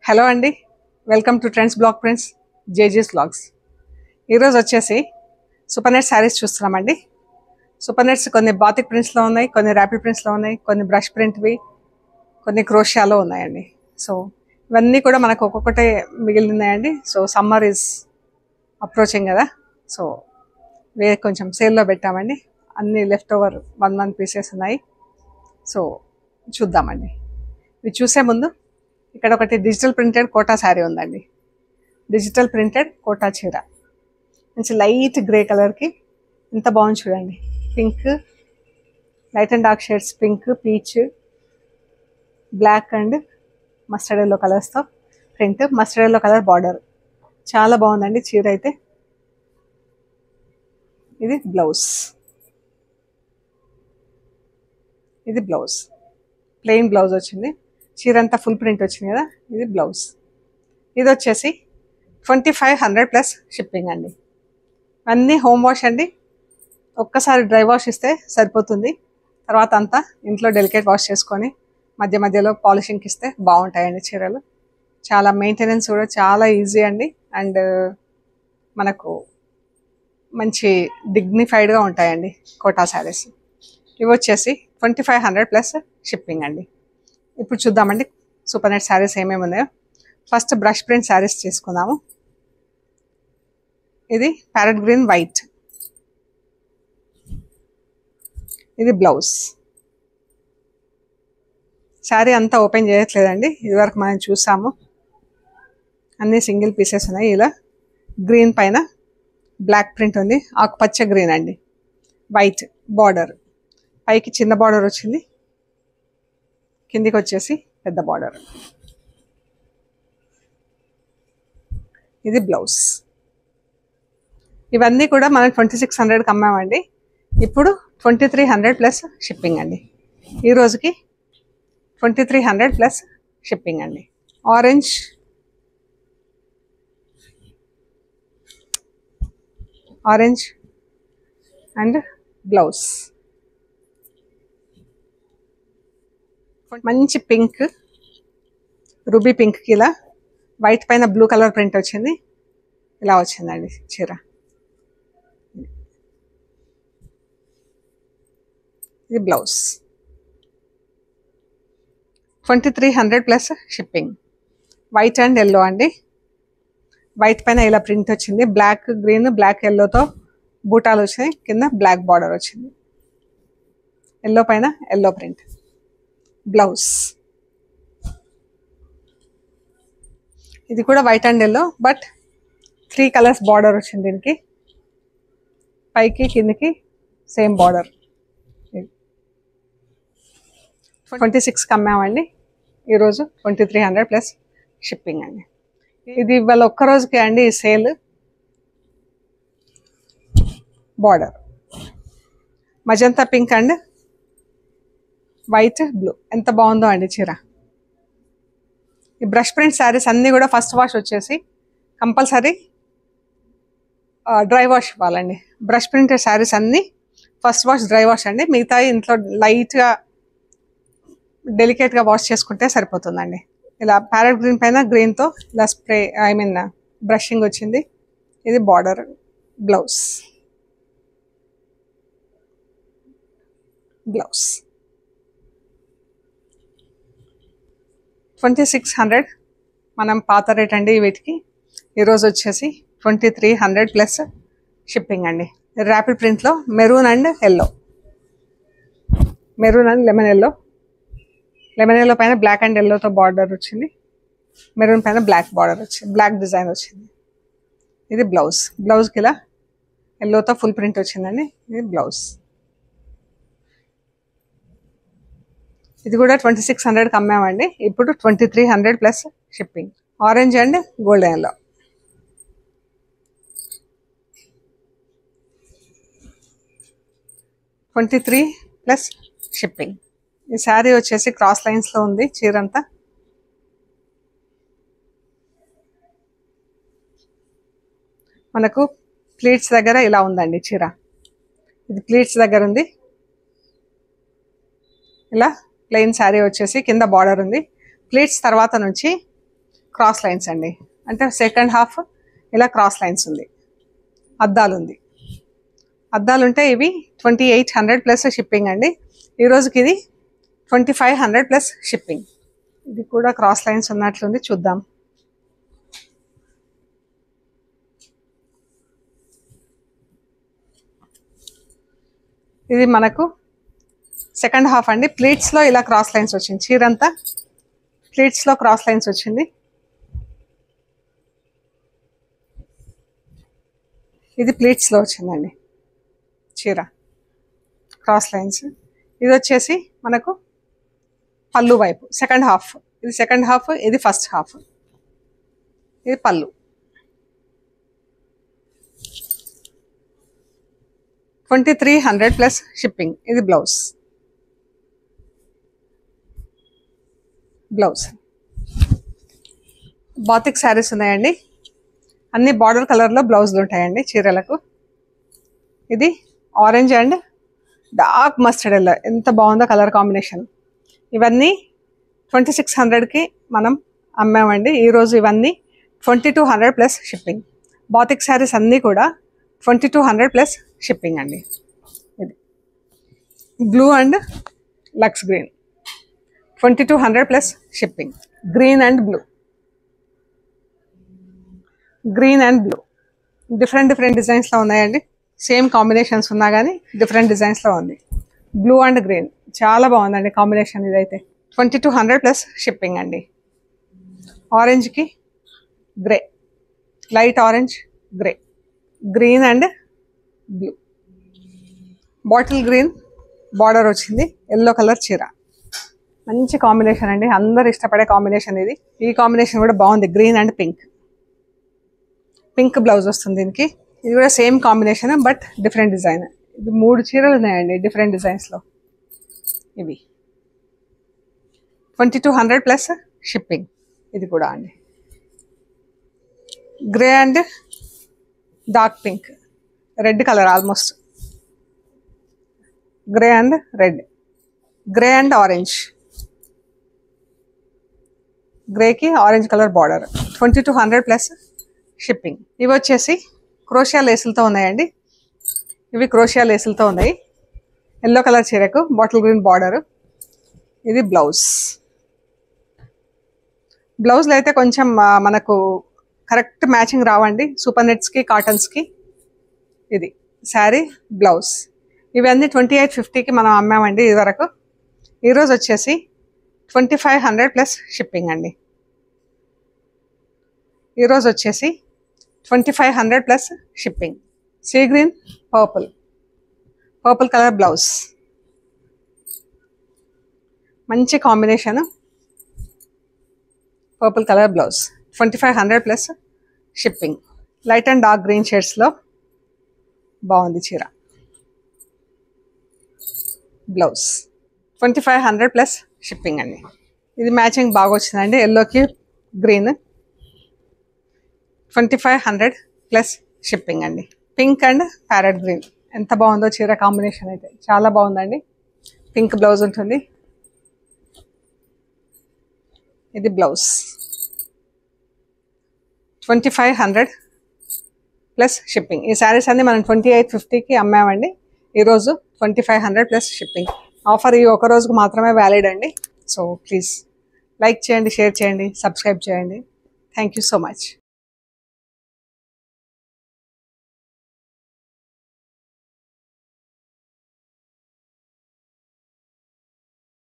Hello అండి, welcome to trends blog prints జేజీస్ blogs. ఈరోజు వచ్చేసి సూపర్ నెట్ శారీస్ చూస్తున్నామండి. సూపర్ నెట్స్ కొన్ని బాతిక్ ప్రింట్స్లో ఉన్నాయి, కొన్ని ర్యాపిడ్ ప్రింట్స్లో ఉన్నాయి, కొన్ని బ్రష్ ప్రింట్వి, కొన్ని క్రోషియాలో ఉన్నాయండి. సో ఇవన్నీ కూడా మనకు ఒక్కొక్కటే మిగిలినాయండి. సో సమ్మర్ ఈజ్ అప్రోచింగ్ కదా, సో కొంచెం సేల్లో పెట్టామండి. అన్ని లెఫ్ట్ ఓవర్ 1 month పీసెస్ ఉన్నాయి. సో చూద్దామండి. ఇవి చూసే ముందు ఇక్కడ ఒకటి డిజిటల్ ప్రింటెడ్ కోటా శారీ ఉందండి. డిజిటల్ ప్రింటెడ్ కోటా చీర, మంచి లైట్ గ్రే కలర్కి ఎంత బాగుంది చూడండి. Pink, light and dark shades, pink, peach, black and mustard yellow కలర్స్తో print, mustard yellow colour border. చాలా బాగుందండి చీర అయితే. ఇది బ్లౌజ్, ఇది బ్లౌజ్ ప్లెయిన్ బ్లౌజ్ వచ్చింది. చీర అంతా ఫుల్ ప్రింట్ వచ్చింది కదా, ఇది బ్లౌజ్. ఇది వచ్చేసి 2500 ప్లస్ షిప్పింగ్ అండి. అన్నీ హోమ్ వాష్ అండి. ఒక్కసారి డ్రై వాష్ ఇస్తే సరిపోతుంది. తర్వాత అంతా ఇంట్లో డెలికేట్ వాష్ చేసుకొని మధ్య మధ్యలో పాలిషింగ్కి ఇస్తే బాగుంటాయండి చీరలు. చాలా మెయింటెనెన్స్ కూడా చాలా ఈజీ అండి. అండ్ మనకు మంచి డిగ్నిఫైడ్గా ఉంటాయండి కోటా శారీస్. ఇవి వచ్చేసి 2500 ప్లస్ షిప్పింగ్ అండి. ఇప్పుడు చూద్దామండి సూపర్ నెట్ శారీస్ ఏమేమి ఉన్నాయో. ఫస్ట్ బ్రష్ ప్రింట్ శారీస్ తీసుకుందాము. ఇది ప్యారెట్ గ్రీన్ వైట్, ఇది బ్లౌజ్. శారీ అంతా ఓపెన్ చేయట్లేదండి, ఇదివరకు మనం చూసాము. అన్నీ సింగిల్ పీసెస్ ఉన్నాయి. ఇలా గ్రీన్ పైన బ్లాక్ ప్రింట్ ఉంది, ఆకుపచ్చ గ్రీన్ అండి, వైట్ బార్డర్, పైకి చిన్న బార్డర్ వచ్చింది, కిందికి వచ్చేసి పెద్ద బార్డర్. ఇది బ్లౌజ్. ఇవన్నీ కూడా మనం 2600కి అమ్మామండి. ఇప్పుడు 2300 ప్లస్ షిప్పింగ్ అండి. ఈ రోజుకి 2300 ప్లస్ షిప్పింగ్ అండి. Orange, orange and blouse. మంచి పింక్, రూబీ పింక్కి ఇలా వైట్ పైన బ్లూ కలర్ ప్రింట్ వచ్చింది. ఇలా వచ్చిందండి చీర. ఇది blouse. 2300 plus shipping. White and yellow అండి. వైట్ పైన ఇలా ప్రింట్ వచ్చింది, బ్లాక్ గ్రీన్ బ్లాక్ ఎల్లోతో బూటాలు వచ్చినాయి, కింద బ్లాక్ బార్డర్ వచ్చింది, ఎల్లో పైన ఎల్లో ప్రింట్. బ్లౌజ్. ఇది కూడా white and yellow, but 3 colours border వచ్చింది దీనికి. పైకి కిందికి సేమ్ బార్డర్. 26కి అమ్మామండి. ఈరోజు 2300 ప్లస్ షిప్పింగ్ అండి. ఇది ఇవాళ ఒక్కరోజుకి అండి ఈ sale. Border magenta pink and white blue, ఎంత బాగుందో అండి చీర. ఈ బ్రష్ ప్రింట్ శారీస్ అన్నీ కూడా ఫస్ట్ వాష్ వచ్చేసి కంపల్సరీ డ్రై వాష్ ఇవ్వాలండి. బ్రష్ ప్రింటెడ్ శారీస్ అన్నీ ఫస్ట్ వాష్ డ్రై వాష్ అండి. మిగతా ఇంట్లో లైట్గా డెలికేట్గా వాష్ చేసుకుంటే సరిపోతుందండి. ఇలా ప్యారెట్ గ్రీన్ పైన గ్రీన్తో ఇలా స్ప్రే బ్రషింగ్ వచ్చింది. ఇది బార్డర్. Blouse, blouse. 2600 మనం పాత రేట్ అండి వీటికి. ఈరోజు వచ్చేసి 2300 ప్లస్ షిప్పింగ్ అండి. ర్యాపిడ్ ప్రింట్లో maroon and yellow, maroon and lemon yellow. Lemon yellow పైన బ్లాక్ అండ్ ఎల్లోతో బార్డర్ వచ్చింది, మెరూన్ పైన బ్లాక్ బార్డర్ వచ్చింది, బ్లాక్ డిజైన్ వచ్చింది. ఇది బ్లౌజ్. బ్లౌజ్కి ఇలా ఎల్లోతో ఫుల్ ప్రింట్ వచ్చిందండి. ఇది బ్లౌజ్. ఇది కూడా 2600కి అమ్మామండి. ఇప్పుడు 2300 plus shipping. Orange and golden yellow. $23 plus shipping. ఈ శారీ వచ్చేసి క్రాస్ లైన్స్లో ఉంది చీరంతా. మనకు ప్లీట్స్ దగ్గర ఇలా ఉందండి చీర. ఇది ప్లీట్స్ దగ్గర ఉంది. ఇలా ప్లెయిన్ శారీ వచ్చేసి కింద బార్డర్ ఉంది. ప్లీట్స్ తర్వాత నుంచి క్రాస్ లైన్స్ అండి, అంటే సెకండ్ హాఫ్ ఇలా క్రాస్ లైన్స్ ఉంది. అద్దాలు ఉంది. అద్దాలు ఉంటే ఇవి 2800 ప్లస్ షిప్పింగ్ అండి. ఈ రోజుకి ఇది 2500 ప్లస్ షిప్పింగ్. ఇది కూడా క్రాస్ లైన్స్ ఉన్నట్లుంది, చూద్దాం. ఇది మనకు సెకండ్ హాఫ్ అండి. ప్లీట్స్లో ఇలా క్రాస్ లైన్స్ వచ్చింది. చీరంతా ప్లీట్స్లో క్రాస్ లైన్స్ వచ్చింది. ఇది ప్లీట్స్లో వచ్చిందండి చీర, క్రాస్ లైన్స్. ఇది వచ్చేసి మనకు పళ్ళు వైపు సెకండ్ హాఫ్. ఇది సెకండ్ హాఫ్, ఇది ఫస్ట్ హాఫ్. ఇది పళ్ళు. 2300 ప్లస్ షిప్పింగ్. ఇది బ్లౌజ్. బాతిక్ శారీస్ ఉన్నాయండి. అన్ని బార్డర్ కలర్లో బ్లౌజులు ఉంటాయండి చీరలకు. ఇది orange and dark mustard yellow, ఎంత బాగుందో కలర్ కాంబినేషన్. ఇవన్నీ 2600కి మనం అమ్మామండి. ఈరోజు ఇవన్నీ 2200 ప్లస్ షిప్పింగ్. బాతిక్ శారీస్ అన్నీ కూడా 2200 ప్లస్ షిప్పింగ్ అండి. ఇది blue and lux green, 2200 plus shipping. Green and blue, different డిజైన్స్లో ఉన్నాయండి. సేమ్ కాంబినేషన్స్ ఉన్నా కానీ డిఫరెంట్ డిజైన్స్లో ఉంది. బ్లూ అండ్ గ్రీన్ చాలా బాగుందండి కాంబినేషన్. ఇదైతే 2200 ప్లస్ షిప్పింగ్ అండి. ఆరెంజ్కి grey, light orange grey, green and blue, bottle green border వచ్చింది, ఎల్లో కలర్ చీర. మంచి కాంబినేషన్ అండి, అందరు ఇష్టపడే కాంబినేషన్ ఇది. ఈ కాంబినేషన్ కూడా బాగుంది, గ్రీన్ అండ్ పింక్. బ్లౌజ్ వస్తుంది దీనికి. ఇది కూడా same combination but different design. ఇది 3 చీరలు ఉన్నాయండి డిఫరెంట్ డిజైన్స్లో. ఇవి 2200 ప్లస్ షిప్పింగ్. ఇది కూడా అండి grey and dark pink, red colour, almost grey and red, grey and orange, గ్రేకి orange colour border. 2200 plus shipping. ఇవి వచ్చేసి క్రోషియా లేసులతో ఉన్నాయండి. ఇవి క్రోషియా లేసులతో ఉన్నాయి. ఎల్లో కలర్ చీరకు బాటిల్ గ్రీన్ బార్డర్. ఇది బ్లౌజ్లో అయితే కొంచెం మనకు కరెక్ట్ మ్యాచింగ్ రావండి, సూపర్ నెట్స్కి కాటన్స్కి. ఇది శారీ బ్లౌజ్. ఇవన్నీ 2850కి మనం అమ్మామండి ఇది వరకు. ఈరోజు వచ్చేసి 2500 ప్లస్ షిప్పింగ్ అండి. ఈరోజు వచ్చేసి 2500 plus shipping. Sea green purple colour blouse, మంచి combination. Purple colour blouse 2500 plus shipping. Light and dark green షేడ్స్లో బాగుంది చీర. బ్లౌజ్ 2500 ప్లస్ షిప్పింగ్ అండి. ఇది మ్యాచింగ్ బాగా వచ్చిందండి, ఎల్లోకి గ్రీన్. 2500 ప్లస్ షిప్పింగ్ అండి. పింక్ అండ్ ప్యారెట్ గ్రీన్, ఎంత బాగుందో చీర కాంబినేషన్ అయితే, చాలా బాగుందండి. పింక్ బ్లౌజ్ ఉంటుంది. ఇది బ్లౌజ్ 2500 ప్లస్ షిప్పింగ్. ఈ శారీస్ అన్ని మనం 2850కి అమ్మామండి. ఈరోజు 2500 ప్లస్ షిప్పింగ్. ఆఫర్ ఈ ఒక రోజుకు మాత్రమే వ్యాలిడ్ అండి. సో ప్లీజ్ లైక్ చేయండి, షేర్ చేయండి, సబ్స్క్రైబ్ చేయండి. Thank you so much.